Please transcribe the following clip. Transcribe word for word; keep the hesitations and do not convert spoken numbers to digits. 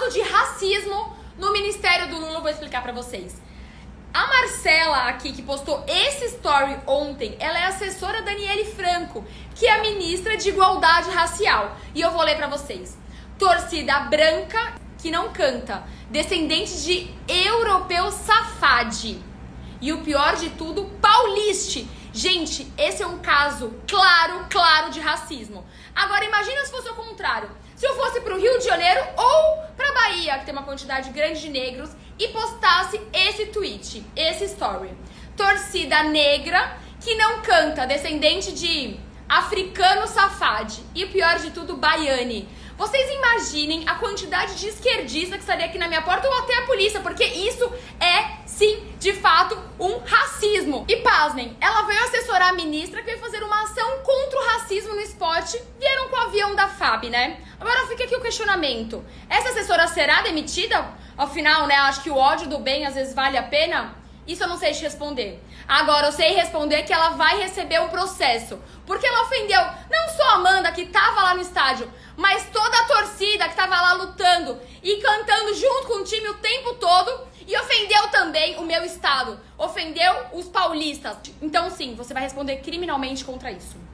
caso de racismo no Ministério do Lula, eu vou explicar pra vocês. A Marcela aqui, que postou esse story ontem, ela é assessora da Aniele Franco, que é a ministra de Igualdade Racial. E eu vou ler pra vocês. Torcida branca que não canta, descendente de europeu safade. E o pior de tudo, pauliste. Gente, esse é um caso claro, claro de racismo. Agora imagina se fosse o contrário. Se eu fosse pro Rio de Janeiro ou pra Bahia, que tem uma quantidade grande de negros, e postasse esse tweet, esse story. Torcida negra que não canta, descendente de africano safade. E o pior de tudo, baiane. Vocês imaginem a quantidade de esquerdista que estaria aqui na minha porta ou até a polícia, porque isso é, sim, de fato, um racismo. E pasmem, ela veio assessorar a ministra que veio fazer uma ação contra o racismo no esporte, vieram com o avião da F A B, né? Agora fica aqui o questionamento. Essa assessora será demitida? Afinal, né, acho que o ódio do bem às vezes vale a pena? Isso eu não sei te responder. Agora, eu sei responder que ela vai receber um processo. Porque ela ofendeu não só a Amanda, que tava lá no estádio, mas toda a torcida que tava lá lutando e cantando junto com o time o tempo todo. E ofendeu também o meu estado. Ofendeu os paulistas. Então, sim, você vai responder criminalmente contra isso.